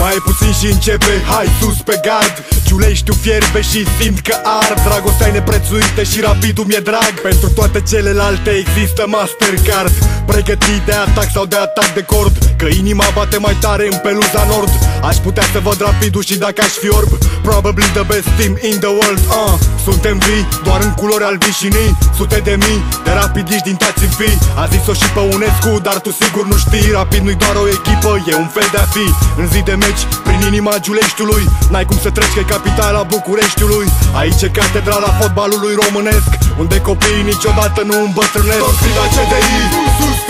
Mai puțin și începe, hai sus pe gard. Giuleștiu fierbe și simt că ard. Dragostea e neprețuită și rapidul mi-e drag. Pentru toate celelalte există Mastercard. Pregătit de atac sau de atac de cord, că inima bate mai tare în peluza nord. Aș putea să văd rapidul și dacă aș fi orb. Probably the best team in the world. Suntem vii, doar în culori albișinii. Sute de mii de rapidiști din tați în fi. A zis-o și Păunescu, dar tu sigur nu știi. Rapid nu-i doar o echipă, e un fel de a fi. În zi de meci, prin inima Giuleștiului. N-ai cum să treci că e capitala Bucureștiului. Aici e catedrala fotbalului românesc, unde copiii niciodată nu îmbătrânesc. Toți la CDI, sus,